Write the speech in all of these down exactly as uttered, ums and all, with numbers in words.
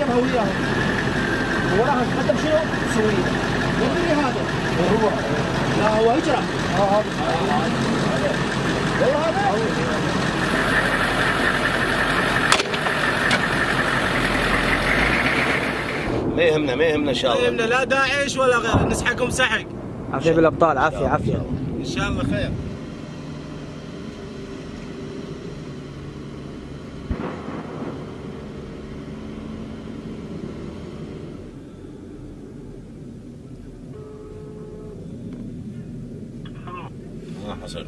جابها وياهم وراها تقدم شنو؟ سويه يدري هذا هو لا هو هجره اه هذا والله هذا ما يهمنا ما يهمنا ان شاء الله. ما يهمنا لا داعش ولا غيره، نسحقهم سحق. عافيه بالابطال، عافيه عافيه ان شاء الله خير. ما حصل.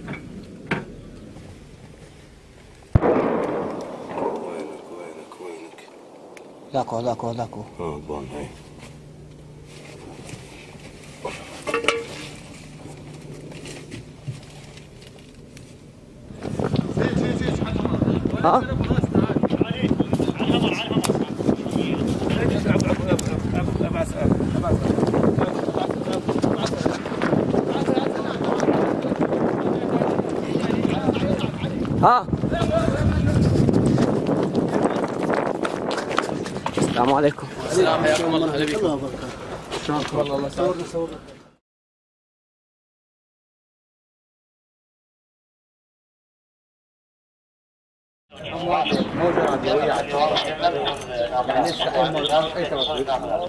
وينك وينك وينك؟ ذاكو ذاكو ذاكو. اه بون هاي. ها؟ ها؟ السلام عليكم. السلام حياكم الله. هلا بكم. شلونكم؟ والله الله يسعدك. موجة راديوية على الشوارع يعني السحب اي توقيت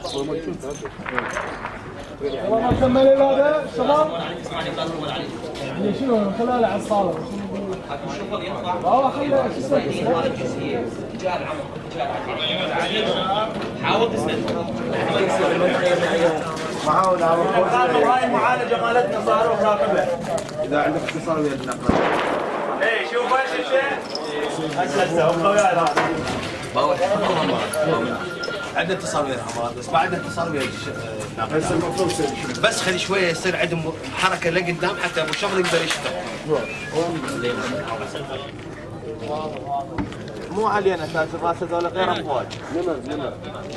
والله ما كمل الا هذا الشباب اللي شنو خلاله على الصاله الشغل يطلع والله خليه شو اسمه حاول تسند. معاون على هاي المعالجه مالتنا صاروخ راكبه. اذا عندك اتصال ويا النقل اي شوف وين الشيء هسه هسه هم وياي عندنا اتصال ويا الحمار بس ما عندنا اتصال ويا الناقل. هسه المفروض يصير بس خلي شويه يصير عندهم حركه لقدام حتى ابو الشغل يقدر يشتغل. مو علينا اساس الراس هذول غير امواج. نمر نمر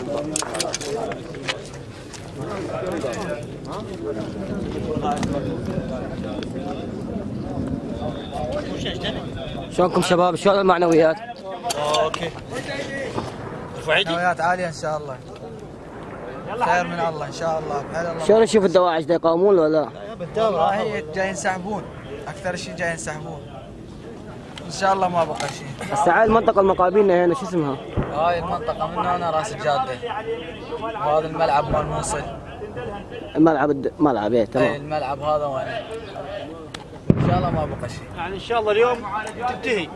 شلونكم شباب؟ شلون المعنويات؟ اوكي. معنويات عالية ان شاء الله. خير من الله ان شاء الله بحال الله. شلون نشوف الدواعش دا يقاومون ولا لا؟ والله جايين ينسحبون، اكثر شيء جايين ينسحبون. ان شاء الله ما بقى شيء. هسه هاي المنطقة المقابلنا هنا شو اسمها؟ هاي المنطقة من هنا راس الجادة. وهذا الملعب مال موصل. الملعب الد... ملعب ايه تمام. اي الملعب هذا وين. ان شاء الله ما بقى شيء. يعني ان شاء الله اليوم تنتهي.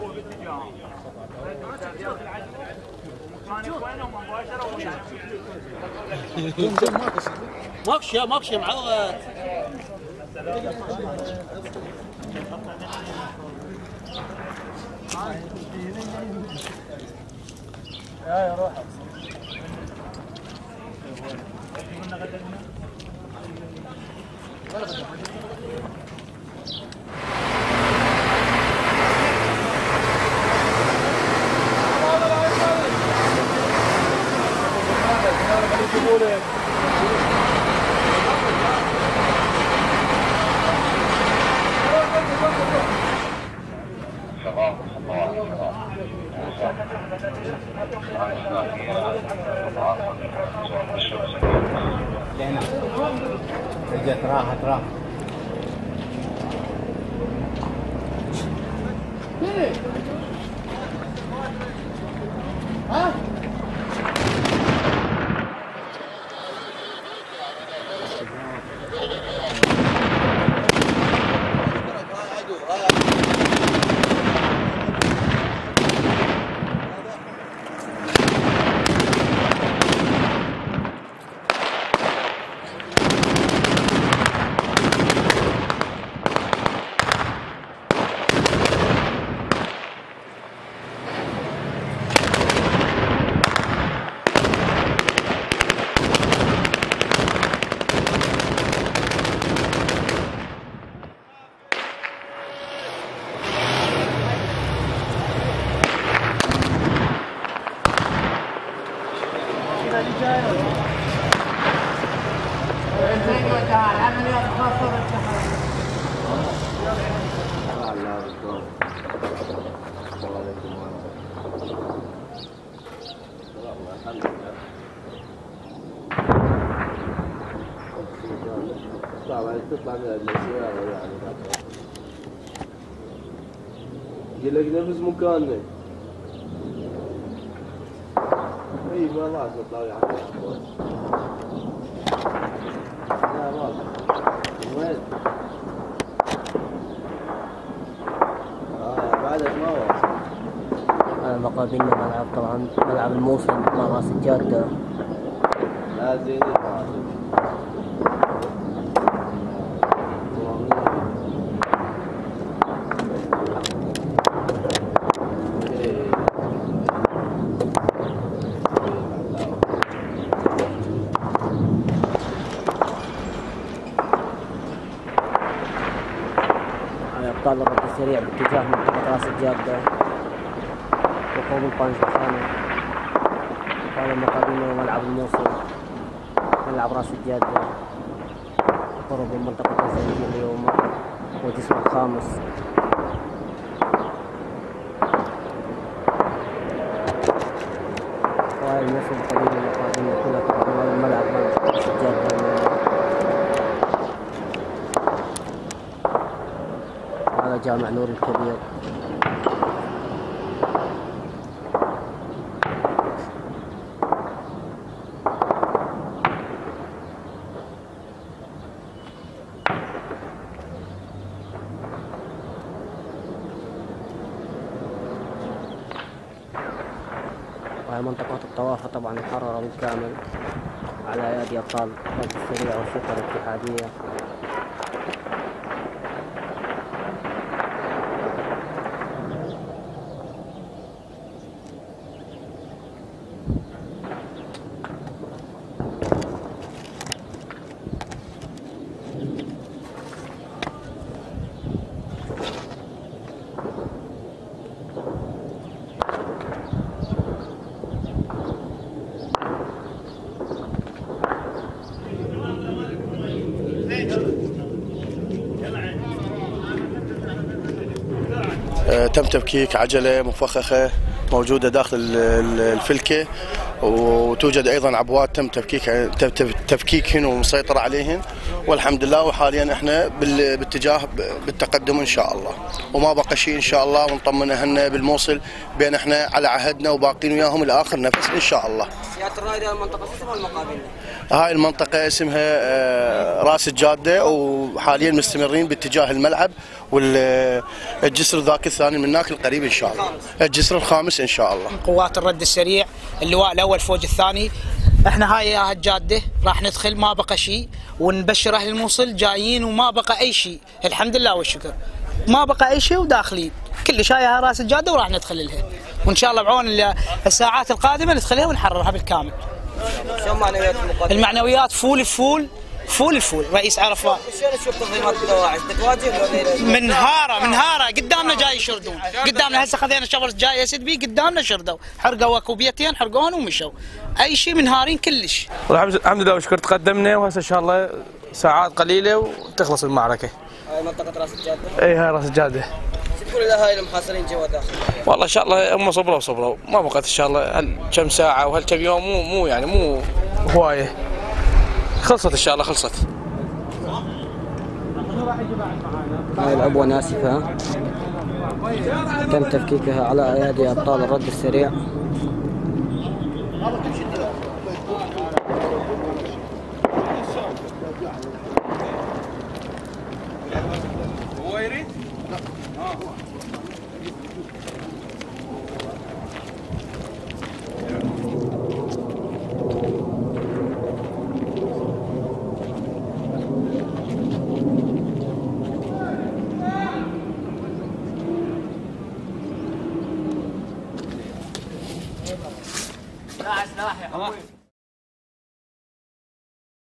ماكش يا ماكش يا معوض. يا روح رجعت راحت راحت. ها طبعا تطلع من السيارة يعني يقول لك نفس مكاننا. اي ما راح تطلع يعني لا ما وين؟ اه بعدك ما واصل. هذا مقابلنا ملعب طبعا ملعب الموصل مع راس الجادة. لا زين أبطال الرد السريع باتجاه منطقة راس الجادة وقوم القانج بخانة. هذا مقابلنا ملعب الموصل ملعب راس الجادة قرب من منطقة الزنجير اليوم والجسر الخامس. وهاي الموصل قليل مقابلنا كلها طبعا الملعب راس الجادة. هذا جامع نور الكبير. وهي منطقة الطوافة طبعا محررة بالكامل على أيادي أبطال الرد السريع والشرطة الاتحادية. تم تفكيك عجلة مفخخة موجودة داخل الفلكة، وتوجد أيضا عبوات تم تفكيك تفكيكهن ومسيطرة عليهن، والحمد لله. وحاليا احنا باتجاه بالتقدم إن شاء الله، وما بقى شيء إن شاء الله، ونطمنهن بالموصل بين احنا على عهدنا وباقين وياهم لآخر نفس إن شاء الله. سيادة الرائد هذه المنطقة شو اسمها المقابل؟ هاي المنطقة اسمها راس الجادة، وحاليا مستمرين باتجاه الملعب والجسر ذاك الثاني من هناك القريب ان شاء الله، الجسر الخامس ان شاء الله. قوات الرد السريع اللواء الاول فوج الثاني، احنا هاي الجاده راح ندخل ما بقى شيء، ونبشر اهل الموصل جايين وما بقى اي شيء، الحمد لله والشكر ما بقى اي شيء وداخلين كل شيء هاي راس الجاده وراح ندخل لها، وان شاء الله بعون الساعات القادمه ندخلها ونحررها بالكامل. شو معنويات المقاتلين؟ المعنويات فول فول فول الفول. رئيس عرفات شلون تشوف تنظيمات الدواعش؟ تواجه منهاره منهاره قدامنا جاي يشردون، قدامنا هسه خذينا شبر جاي اسد بي قدامنا شردوا، حرقوا اكو بيتين حرقون ومشوا، اي شيء منهارين كلش. الحمد لله والشكر تقدمنا، وهسه ان شاء الله ساعات قليله وتخلص المعركه. هاي منطقه راس الجاده؟ اي هاي راس الجاده. شو تقول لهاي المحاصرين جوا داخل؟ والله ان شاء الله هم صبروا صبروا، ما بقت ان شاء الله هل كم ساعه وهل كم يوم، مو مو يعني مو هوايه، خلصت ان شاء الله خلصت. هاي العبوة ناسفة تم تفكيكها على أيادي أبطال الرد السريع. هو يريد؟ سلاح سلاح يا حبيبي.